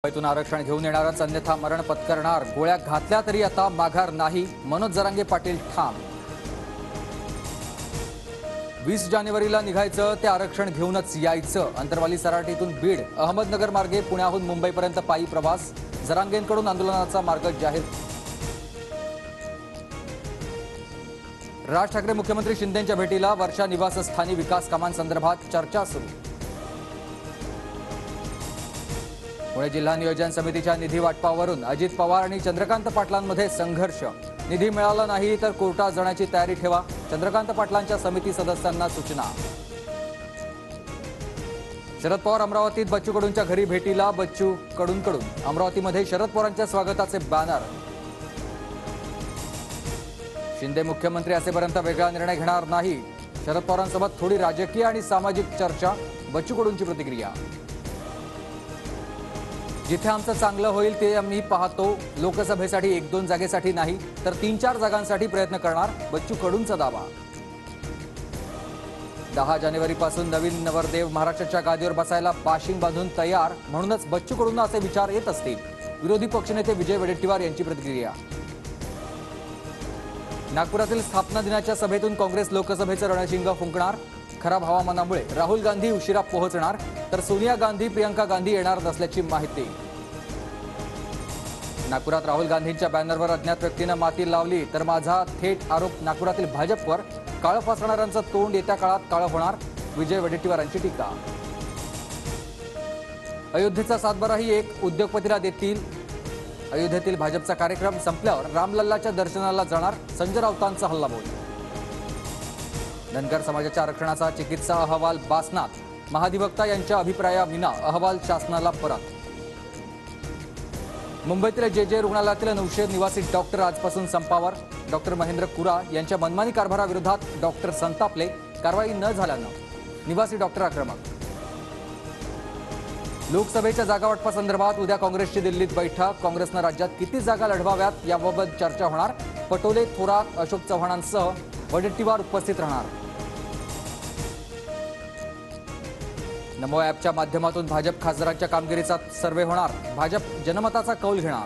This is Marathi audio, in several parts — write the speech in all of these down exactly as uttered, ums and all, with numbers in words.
मुंबईतून आरक्षण घेऊन येणारच अन्यथा मरण पत्करणार। गोळ्या घातल्या तरी आता माघार नाही, मनोज जरांगे पाटील ठाम। वीस जानेवारीला निघायचं ते आरक्षण घेऊनच यायचं। अंतरवाली सराटीतून बीड, अहमदनगर मार्गे पुण्याहून मुंबईपर्यंत पायी प्रवास। जरांगेंकडून आंदोलनाचा मार्ग जाहीर। राज ठाकरे मुख्यमंत्री शिंदेंच्या भेटीला, वर्षा निवासस्थानी विकास कामांसंदर्भात चर्चा सुरू। पुणे जिल्हा नियोजन समितीच्या निधी वाटपावरून अजित पवार आणि चंद्रकांत पाटलांमध्ये संघर्ष। निधी मिळाला नाही तर कोर्टात जाण्याची तयारी ठेवा, चंद्रकांत पाटलांच्या समिती सदस्यांना सूचना। शरद पवार अमरावतीत बच्चू कडूंच्या घरी भेटीला, बच्चू कडूंकडून अमरावतीमध्ये शरद पवारांच्या स्वागताचे बॅनर। शिंदे मुख्यमंत्री असेपर्यंत वेगळा निर्णय घेणार नाही, शरद पवारांसोबत थोडी राजकीय आणि सामाजिक चर्चा। बच्चू कडूंची प्रतिक्रिया। जिथे आमचं चांगलं होईल ते आम्ही पाहतो, लोकसभेसाठी एक दोन जागेसाठी नाही तर तीन चार जागांसाठी प्रयत्न करणार, बच्चू कडूंचा दावा। दहा जानेवारी पासून नवीन नवरदेव महाराष्ट्राच्या गादीवर बसायला पाशिंग बांधून तयार, म्हणूनच बच्चू कडूंना असे विचार येत असतील। विरोधी पक्षनेते विजय वडेट्टीवार यांची प्रतिक्रिया। नागपुरातील स्थापना दिनाच्या सभेतून काँग्रेस लोकसभेचं रणशिंग फुंकणार। खराब हवामानामुळे राहुल गांधी उशिरा पोहोचणार, तर सोनिया गांधी प्रियंका गांधी येणार नसल्याची माहिती। नागपुरात राहुल गांधींच्या बॅनरवर अज्ञात व्यक्तीनं माती लावली, तर माझा थेट आरोप नागपुरातील भाजपवर। काळं फासणाऱ्यांचं तोंड येत्या काळात काळं होणार, विजय वडेट्टीवारांची टीका। अयोध्येचा सातबाराही एक उद्योगपतीला देतील। अयोध्येतील भाजपचा कार्यक्रम संपल्यावर रामलल्लाच्या दर्शनाला जाणार, संजय राऊतांचा हल्लाबोल। धनगर समाजाच्या आरक्षणाचा चिकित्सा अहवाल बासनात, महाधिवक्ता यांच्या अभिप्रायाविना अहवाल शासनाला परत। मुंबईतील जे जे रुग्णालयातील नऊशे निवासी डॉक्टर आजपासून संपावर। डॉक्टर महेंद्र कुरा यांच्या मनमानी कारभाराविरोधात डॉक्टर संतापले, कारवाई न झाल्यानं निवासी डॉक्टर आक्रमक। लोकसभेच्या जागावाटपासंदर्भात उद्या काँग्रेसची दिल्लीत बैठक। काँग्रेसनं राज्यात किती जागा लढवाव्यात याबाबत चर्चा होणार। पटोले, थोरात, अशोक चव्हाणांसह वडेट्टीवार उपस्थित राहणार। नमो ॲपच्या माध्यमातून भाजप खासदारांच्या कामगिरीचा सर्व्हे होणार, भाजप जनमताचा कौल घेणार।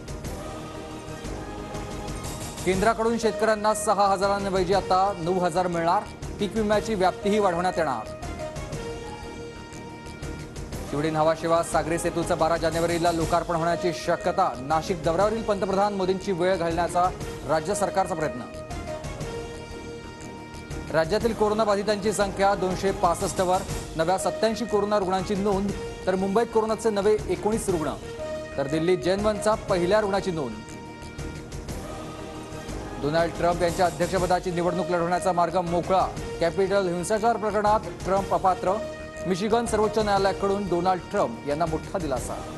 केंद्राकडून शेतकऱ्यांना सहा हजारांऐवजी आता नऊ हजार मिळणार, पीक विम्याची व्याप्तीही वाढवण्यात येणार। शिवडी न्हावा सागरी सेतूचं बारा जानेवारीला लोकार्पण होण्याची शक्यता। नाशिक दौऱ्यावरील पंतप्रधान मोदींची वेळ घालण्याचा राज्य सरकारचा प्रयत्न। राज्यातील कोरोनाबाधितांची संख्या दोनशे पासष्ट वर, नव्या सत्याऐंशी कोरोना रुग्णांची नोंद, तर मुंबईत कोरोनाचे नवे एकोणीस रुग्ण, तर दिल्लीत जेन वनचा पहिल्या रुग्णाची नोंद। डोनाल्ड ट्रम्प यांच्या अध्यक्षपदाची निवडणूक लढवण्याचा मार्ग मोकळा। कॅपिटल हिंसाचार प्रकरणात ट्रम्प अपात्र, मिशिगन सर्वोच्च न्यायालयाकडून डोनाल्ड ट्रम्प यांना मोठा दिलासा।